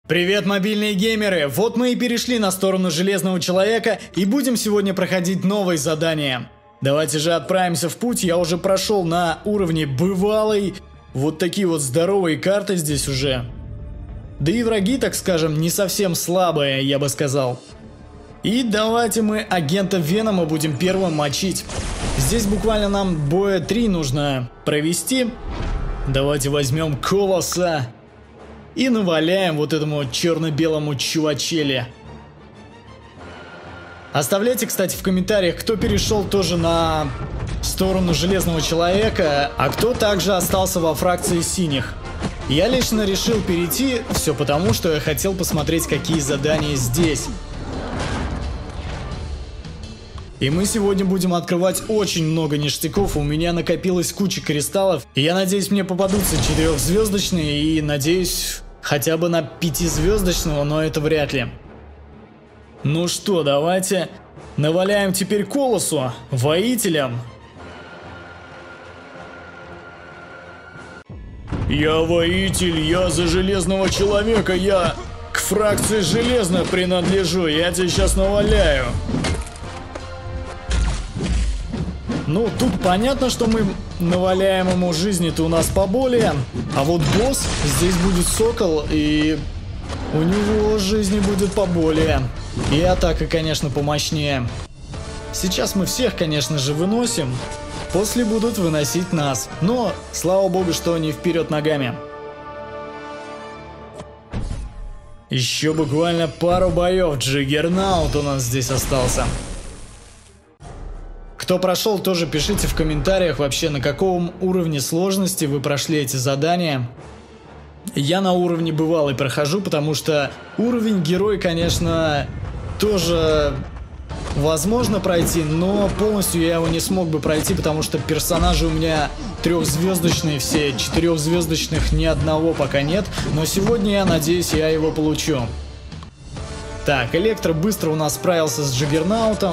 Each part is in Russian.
Привет, мобильные геймеры! Вот мы и перешли на сторону Железного Человека и будем сегодня проходить новые задания. Давайте же отправимся в путь, я уже прошел на уровне бывалый. Вот такие вот здоровые карты здесь уже. Да и враги, так скажем, не совсем слабые, я бы сказал. И давайте мы агента Венома будем первым мочить. Здесь буквально нам боя 3 нужно провести. Давайте возьмем Колосса. И наваляем вот этому черно-белому чувачеле. Оставляйте, кстати, в комментариях, кто перешел тоже на сторону Железного Человека, а кто также остался во фракции синих. Я лично решил перейти, все потому, что я хотел посмотреть, какие задания здесь. И мы сегодня будем открывать очень много ништяков, у меня накопилась куча кристаллов. И я надеюсь, мне попадутся 4-звездочные и надеюсь хотя бы на 5-звездочного, но это вряд ли. Ну что, давайте наваляем теперь Колоссу, воителям. Я воитель, я за Железного Человека, я к фракции Железно принадлежу, я тебе сейчас наваляю. Ну, тут понятно, что мы наваляем ему жизни-то у нас поболее. А вот босс, здесь будет Сокол, и у него жизни будет поболее. И атака, конечно, помощнее. Сейчас мы всех, конечно же, выносим. После будут выносить нас. Но, слава богу, что не вперед ногами. Еще буквально пару боев. Джиггернаут у нас здесь остался. Кто прошел, тоже пишите в комментариях вообще, на каком уровне сложности вы прошли эти задания. Я на уровне бывалый прохожу, потому что уровень герой, конечно, тоже возможно пройти, но полностью я его не смог бы пройти, потому что персонажи у меня 3-звездочные все, 4-звездочных ни одного пока нет, но сегодня, я надеюсь, я его получу. Так, Электро быстро у нас справился с Джиггернаутом.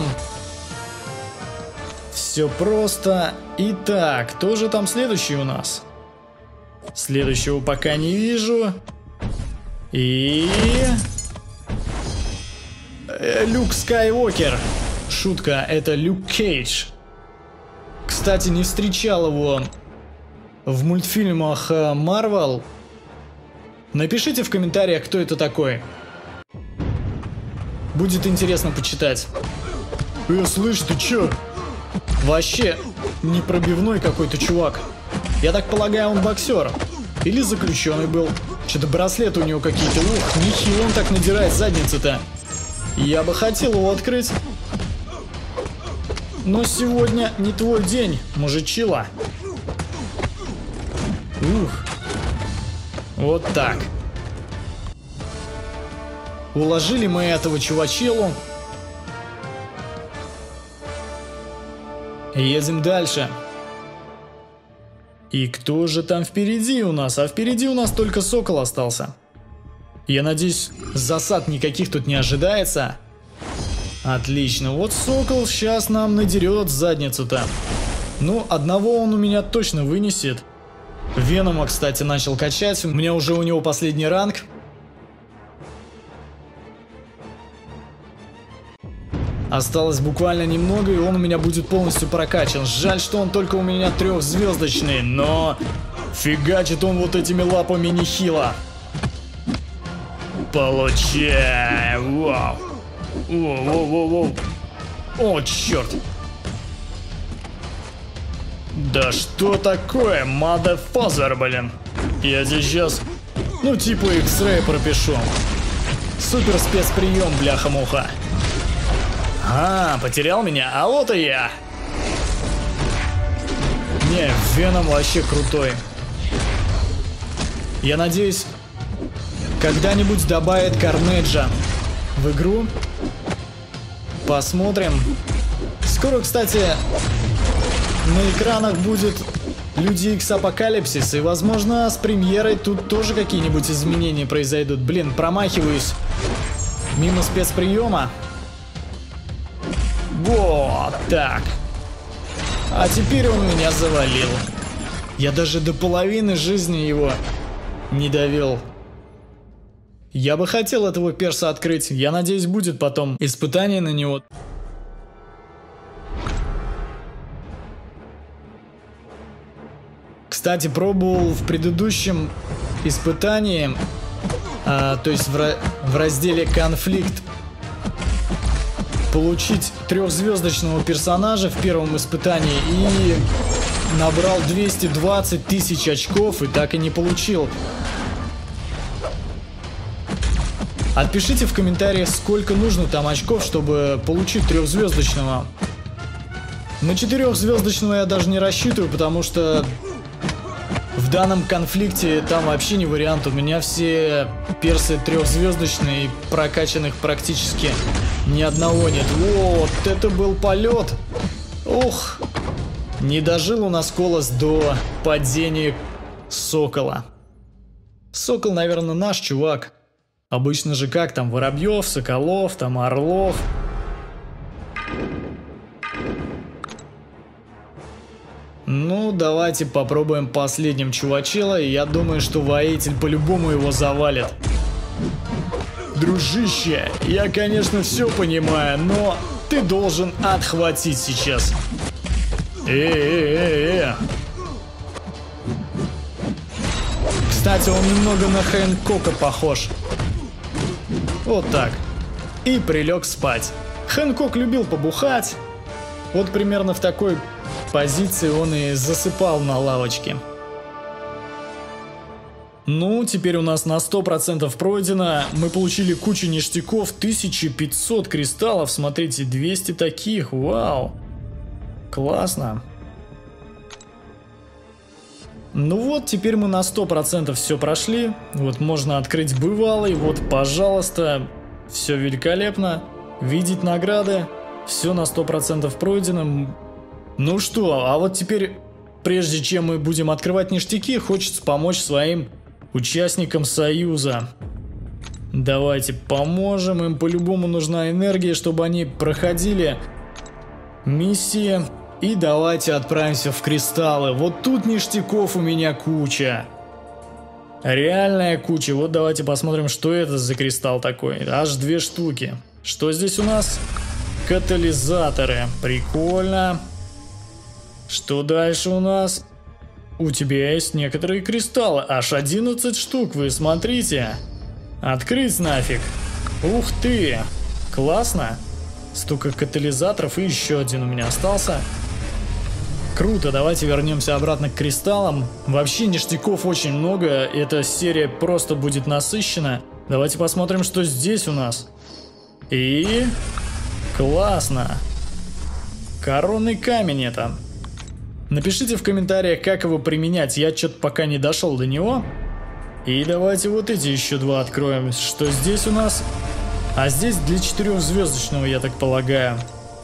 Все просто. Итак, кто же там следующий у нас? Следующего пока не вижу. И... Люк Скайуокер. Шутка, это Люк Кейдж. Кстати, не встречал его в мультфильмах Marvel. Напишите в комментариях, кто это такой. Будет интересно почитать. Слышь, ты чё? Вообще непробивной какой-то чувак. Я так полагаю, он боксер. Или заключенный был. Что-то браслеты у него какие-то. Ух, нехило он так надирает задницу-то. Я бы хотел его открыть. Но сегодня не твой день, мужичила. Ух. Вот так. Уложили мы этого чувачелу. Едем дальше. И кто же там впереди у нас? А впереди у нас только Сокол остался. Я надеюсь, засад никаких тут не ожидается. Отлично. Вот Сокол сейчас нам надерет задницу-то. Ну, одного он у меня точно вынесет. Венома, кстати, начал качать. У меня уже у него последний ранг. Осталось буквально немного, и он у меня будет полностью прокачан. Жаль, что он только у меня 3-звездочный, но фигачит он вот этими лапами нехило. Получай! Вау! Воу-воу-воу-воу! О, черт! Да что такое, motherfucker, блин? Я здесь сейчас, ну типа X-Ray пропишу. Супер спецприем, бляха-муха. А, потерял меня, а вот и я. Не, Веном вообще крутой. Я надеюсь, когда-нибудь добавят Карнеджа в игру. Посмотрим. Скоро, кстати, на экранах будет Люди Икс Апокалипсис, и, возможно, с премьерой тут тоже какие-нибудь изменения произойдут. Блин, промахиваюсь мимо спецприема. Вот так. А теперь он меня завалил. Я даже до половины жизни его не довел. Я бы хотел этого перса открыть. Я надеюсь, будет потом испытание на него. Кстати, пробовал в предыдущем испытании, то есть в разделе «Конфликт», получить 3-звездочного персонажа в первом испытании и набрал 220 тысяч очков и так и не получил. Отпишите в комментариях, сколько нужно там очков, чтобы получить 3-звездочного. На 4-звездочного я даже не рассчитываю, потому что в данном конфликте там вообще не вариант. У меня все персы 3-звездочные и прокачанных практически ни одного нет. Вот это был полет. Ух. Не дожил у нас Колос до падения Сокола. Сокол, наверное, наш чувак. Обычно же как там, Воробьев, Соколов, там Орлов. Ну, давайте попробуем последним чувачела, и я думаю, что воитель по-любому его завалит. Дружище, я, конечно, все понимаю, но ты должен отхватить сейчас. Кстати, он немного на Хэнкока похож. Вот так. И прилег спать. Хэнкок любил побухать. Вот примерно в такой позиции он и засыпал на лавочке. Ну, теперь у нас на 100% пройдено. Мы получили кучу ништяков, 1500 кристаллов. Смотрите, 200 таких. Вау. Классно. Ну вот, теперь мы на 100% все прошли. Вот можно открыть бывалый. Вот, пожалуйста. Все великолепно. Видеть награды. Все на 100% пройдено. Ну что, а вот теперь, прежде чем мы будем открывать ништяки, хочется помочь своим участникам Союза. Давайте поможем им. По-любому нужна энергия, чтобы они проходили миссии. И давайте отправимся в кристаллы. Вот тут ништяков у меня куча. Реальная куча. Вот давайте посмотрим, что это за кристалл такой. Аж 2 штуки. Что здесь у нас? Катализаторы. Прикольно. Что дальше у нас? У тебя есть некоторые кристаллы. Аж 11 штук, вы смотрите. Открыть нафиг. Ух ты. Классно. Столько катализаторов. И еще один у меня остался. Круто, давайте вернемся обратно к кристаллам. Вообще ништяков очень много. Эта серия просто будет насыщена. Давайте посмотрим, что здесь у нас. И... классно. Коронный камень это. Напишите в комментариях, как его применять. Я что-то пока не дошел до него. И давайте вот эти еще 2 откроем. Что здесь у нас? А здесь для 4-звездочного, я так полагаю.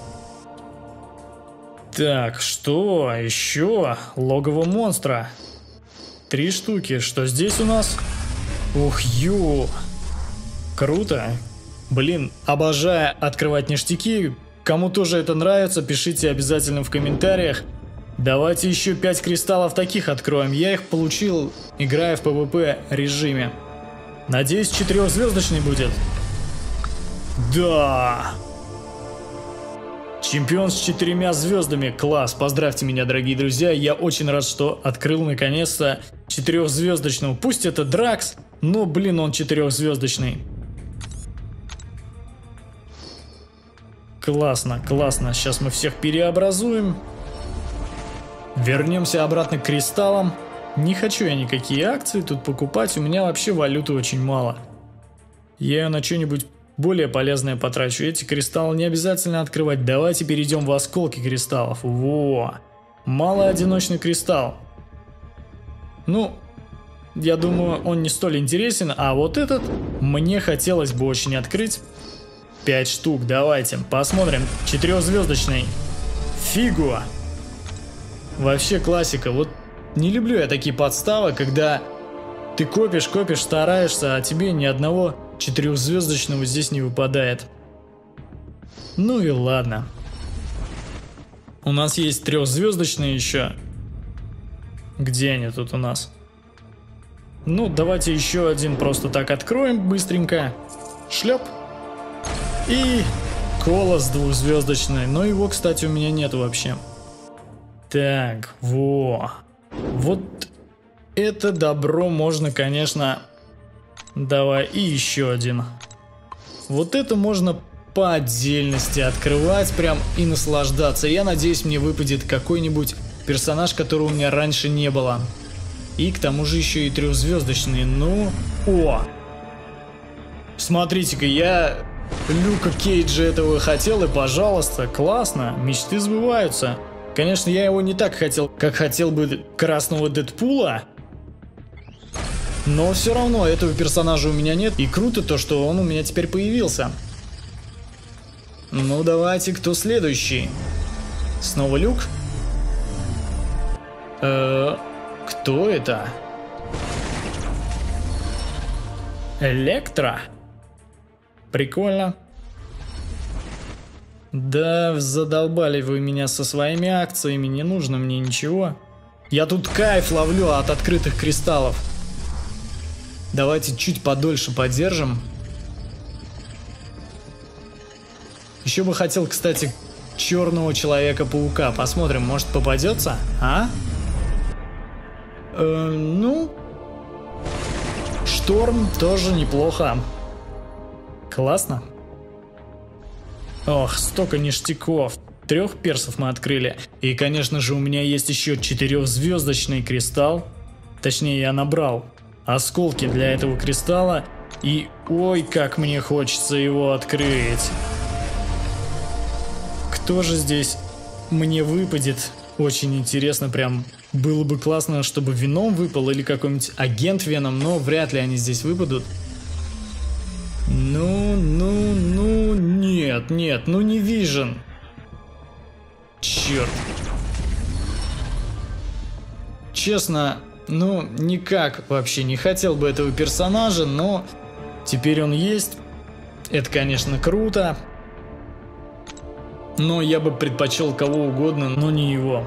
Так, что еще? Логово монстра. 3 штуки. Что здесь у нас? Ух, ю. Круто. Блин, обожаю открывать ништяки. Кому тоже это нравится, пишите обязательно в комментариях. Давайте еще 5 кристаллов таких откроем. Я их получил, играя в PvP режиме. Надеюсь, 4-звездочный будет. Да. Чемпион с 4 звездами. Класс. Поздравьте меня, дорогие друзья. Я очень рад, что открыл наконец-то 4-звездочного. Пусть это Дракс, но, блин, он 4-звездочный. Классно, классно. Сейчас мы всех переобразуем. Вернемся обратно к кристаллам. Не хочу я никакие акции тут покупать. У меня вообще валюты очень мало. Я ее на что-нибудь более полезное потрачу. Эти кристаллы не обязательно открывать. Давайте перейдем в осколки кристаллов. Во! Малоодиночный кристалл. Ну, я думаю, он не столь интересен. А вот этот мне хотелось бы очень открыть. 5 штук. Давайте посмотрим. 4-звездочный. Фигуа. Вообще классика. Вот не люблю я такие подставы, когда ты копишь, стараешься, а тебе ни одного 4-звездочного здесь не выпадает. Ну и ладно. У нас есть 3-звездочные еще. Где они тут у нас? Ну, давайте еще один просто так откроем быстренько. Шлеп. И колос двухзвездочный. Но его, кстати, у меня нету вообще. Так, во. Вот это добро можно, конечно... Давай, и еще один. Вот это можно по отдельности открывать прям и наслаждаться. Я надеюсь, мне выпадет какой-нибудь персонаж, которого у меня раньше не было. И к тому же еще и трехзвездочный. Ну, о! Смотрите-ка, я Люка Кейджа этого хотел, и пожалуйста, классно, мечты сбываются. Конечно, я его не так хотел, как хотел бы красного Дэдпула. Но все равно этого персонажа у меня нет. И круто то, что он у меня теперь появился. Ну давайте, кто следующий? Снова Люк? Кто это? Электро? Прикольно. Да, задолбали вы меня со своими акциями, не нужно мне ничего. Я тут кайф ловлю от открытых кристаллов. Давайте чуть подольше подержим. Еще бы хотел, кстати, черного Человека-паука. Посмотрим, может попадется, а? Ну... Шторм тоже неплохо. Классно. Ох, столько ништяков. 3 персов мы открыли. И, конечно же, у меня есть еще 4-звездочный кристалл. Точнее, я набрал осколки для этого кристалла. И ой, как мне хочется его открыть. Кто же здесь мне выпадет? Очень интересно, прям было бы классно, чтобы Веном выпал или какой-нибудь агент Веном, но вряд ли они здесь выпадут. Ну, нет, ну не Вижен. Черт. Честно, ну никак вообще не хотел бы этого персонажа, но теперь он есть. Это, конечно, круто. Но я бы предпочел кого угодно, но не его.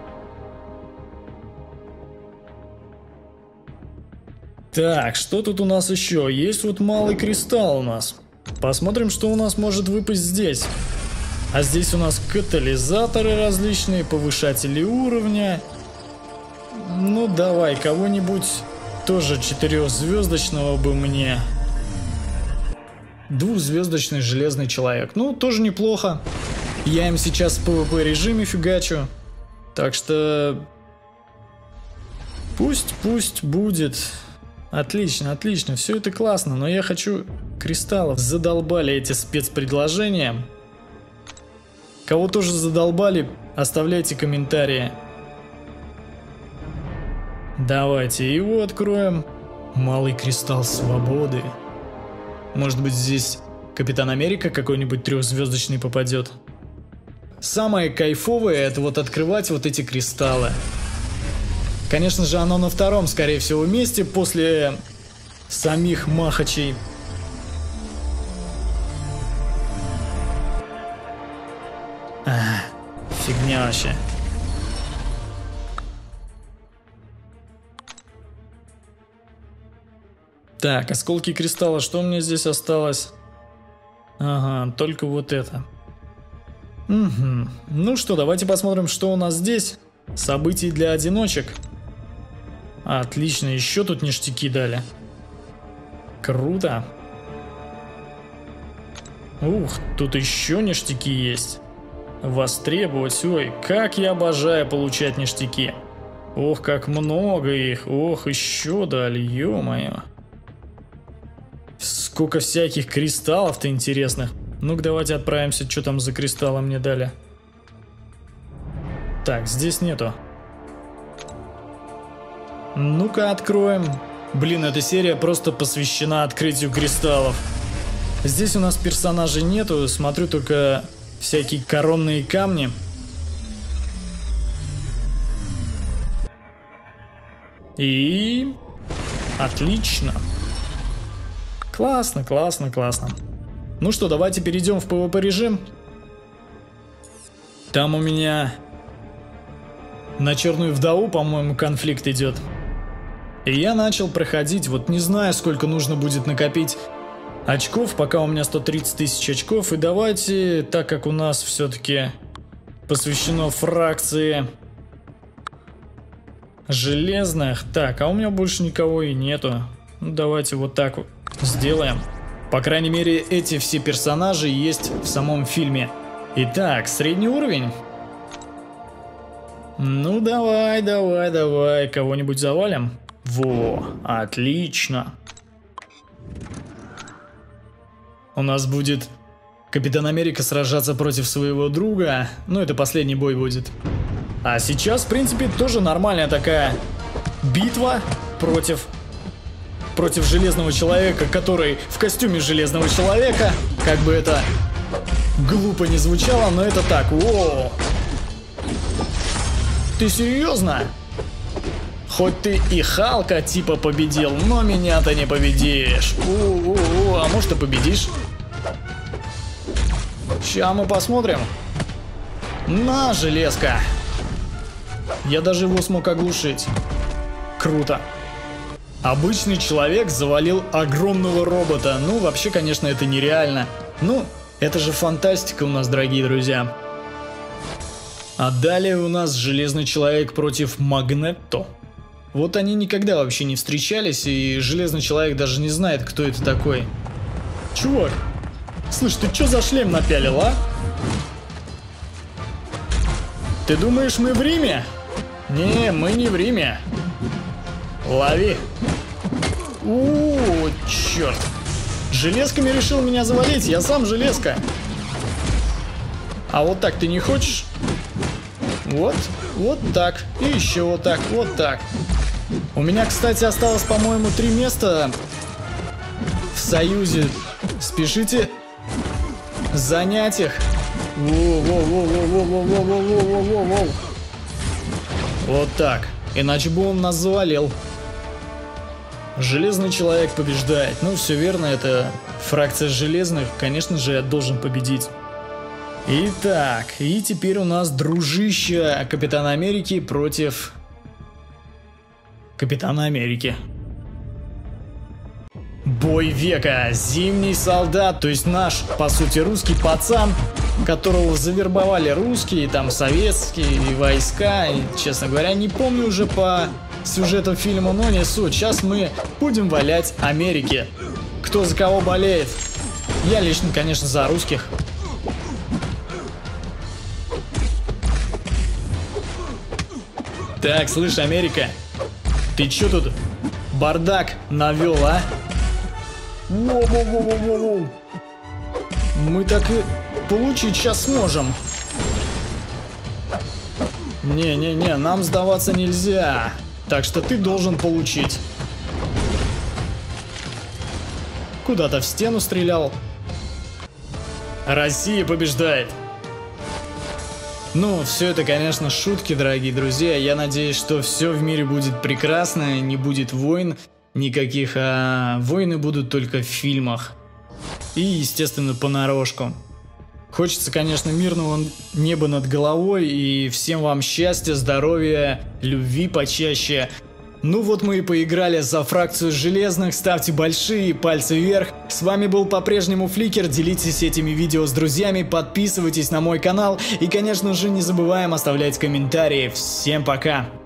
Так, что тут у нас еще? Есть вот малый кристалл у нас. Посмотрим, что у нас может выпасть здесь. А здесь у нас катализаторы различные, повышатели уровня. Ну давай, кого-нибудь тоже 4-звездочного бы мне. 2-звездочный Железный Человек. Ну, тоже неплохо. Я им сейчас в PvP режиме фигачу. Так что... Пусть будет. Отлично, отлично, все это классно, но я хочу кристаллов. Задолбали эти спецпредложения. Кого тоже задолбали, оставляйте комментарии. Давайте его откроем. Малый кристалл свободы. Может быть, здесь Капитан Америка какой-нибудь 3-звездочный попадет. Самое кайфовое — это вот открывать вот эти кристаллы. Конечно же, оно на 2-м, скорее всего, месте после самих махачей. Фигня вообще. Так, осколки кристалла, что у меня здесь осталось? Ага, только вот это. Угу. Ну что, давайте посмотрим, что у нас здесь. Событий для одиночек. Отлично, еще тут ништяки дали. Круто. Ух, тут еще ништяки есть. Востребовать. Ой, как я обожаю получать ништяки. Ох, как много их. Ох, еще дали, ё-моё. Сколько всяких кристаллов-то интересных. Ну-ка, давайте отправимся. Что там за кристаллы мне дали? Так, здесь нету. Ну-ка, откроем. Блин, эта серия просто посвящена открытию кристаллов. Здесь у нас персонажей нету. Смотрю только всякие коронные камни. И... Отлично. Классно, классно, классно. Ну что, давайте перейдем в PvP режим. Там у меня на Черную Вдову, по-моему, конфликт идет. И я начал проходить, вот не знаю, сколько нужно будет накопить очков, пока у меня 130 тысяч очков. И давайте, так как у нас все-таки посвящено фракции железных. Так, а у меня больше никого и нету. Ну, давайте вот так вот сделаем. По крайней мере, эти все персонажи есть в самом фильме. Итак, средний уровень. Ну, давай, давай, давай. Кого-нибудь завалим? Во, отлично. У нас будет Капитан Америка сражаться против своего друга. Ну, это последний бой будет. А сейчас, в принципе, тоже нормальная такая битва против Железного Человека, который в костюме Железного Человека. Как бы это глупо не звучало, но это так. О! Ты серьезно? Хоть ты и Халка типа победил, но меня-то не победишь. А может и победишь? Ща мы посмотрим. На, железка. Я даже его смог оглушить. Круто. Обычный человек завалил огромного робота. Ну, вообще, конечно, это нереально. Ну, это же фантастика у нас, дорогие друзья. А далее у нас Железный Человек против Магнето. Вот они никогда вообще не встречались, и Железный Человек даже не знает, кто это такой. Чувак, слышь, ты чё за шлем напялил, а? Ты думаешь, мы в Риме? Не, мы не в Риме. Лови. Черт. Железками решил меня завалить, я сам железка. А вот так ты не хочешь? Вот так. И еще вот так, вот так. У меня, кстати, осталось, по-моему, 3 места в Союзе. Спешите занять их. Воу. Вот так. Иначе бы он нас завалил. Железный Человек побеждает. Ну, все верно, это фракция железных. Конечно же, я должен победить. Итак, и теперь у нас дружище Капитана Америки против Капитана Америки. Бой века. Зимний солдат, то есть наш, по сути, русский пацан, которого завербовали русские, там, советские войска. И, честно говоря, не помню уже по сюжету фильма, но не суть. Сейчас мы будем валять Америке. Кто за кого болеет? Я лично, конечно, за русских. Так, слышь, Америка, ты чё тут бардак навел, а? Воу. Мы так и получить сейчас сможем. Не, нам сдаваться нельзя. Так что ты должен получить. Куда-то в стену стрелял. Россия побеждает. Ну, все это, конечно, шутки, дорогие друзья. Я надеюсь, что все в мире будет прекрасно, не будет войн никаких, а войны будут только в фильмах. И, естественно, понарошку. Хочется, конечно, мирного неба над головой и всем вам счастья, здоровья, любви почаще. Ну вот мы и поиграли за фракцию железных, ставьте большие пальцы вверх. С вами был по-прежнему Фликер, делитесь этими видео с друзьями, подписывайтесь на мой канал и, конечно же, не забываем оставлять комментарии. Всем пока!